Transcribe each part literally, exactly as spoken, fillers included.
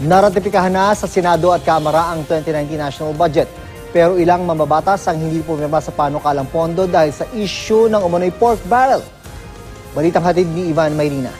Naratipikahan na sa Senado at Kamara ang twenty nineteen national budget. Pero ilang mambabatas ang hindi pumirma sa panukalang pondo dahil sa issue ng umano'y pork barrel. Balitang hatid ni Ivan Mayrina.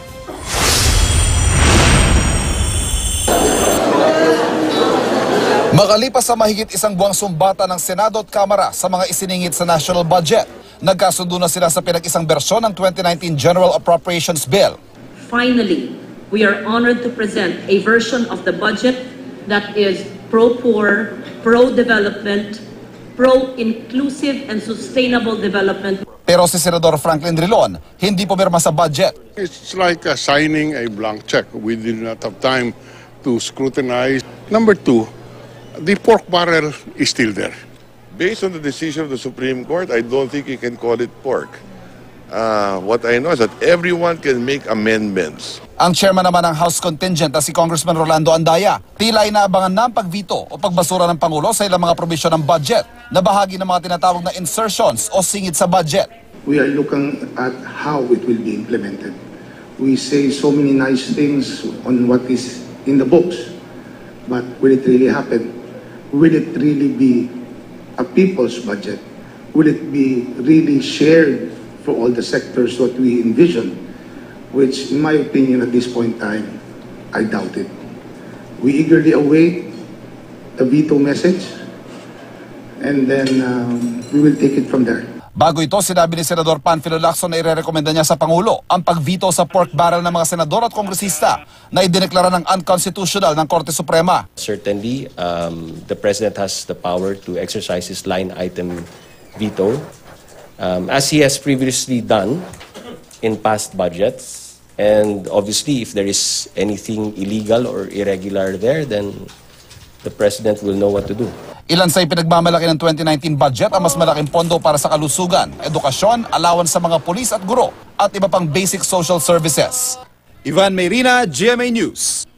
Makalipas sa mahigit isang buwang sumbata ng Senado at Kamara sa mga isiningit sa national budget, nagkasundo na sila sa pinag-isang bersyon ng twenty nineteen General Appropriations Bill. Finally, we are honored to present a version of the budget that is pro-poor, pro-development, pro-inclusive and sustainable development. Pero si Senador Franklin Drilon, hindi pumirma sa budget. It's like uh, signing a blank check. We did not have time to scrutinize. Number two, the pork barrel is still there. Based on the decision of the Supreme Court, I don't think you can call it pork. Uh, what I know is that everyone can make amendments. Ang chairman naman ng House Contingent na si Congressman Rolando Andaya, tila inaabangan na ang pagvito o pagbasura ng Pangulo sa ilang mga probisyon ng budget na bahagi ng mga tinatawag na insertions o singit sa budget. We are looking at how it will be implemented. We say so many nice things on what is in the books, but will it really happen? Will it really be a people's budget? Will it be really shared for all the sectors what we envision? Which, in my opinion, at this point in time, I doubt it. We eagerly await the veto message, and then um, we will take it from there. Bago ito, sinabi ni Senador Panfilo Lacson na irerekomenda niya sa Pangulo ang pagvito sa pork barrel ng mga senador at kongresista na idineklara ng unconstitutional ng Korte Suprema. Certainly, um, the President has the power to exercise his line item veto, um, as he has previously done in past budgets. And obviously, if there is anything illegal or irregular there, then the President will know what to do. Ilan sa ipinagmamalaki ng twenty nineteen budget ang mas malaking pondo para sa kalusugan, edukasyon, allowance sa mga pulis at guro, at iba pang basic social services. Ivan Mayrina, G M A News.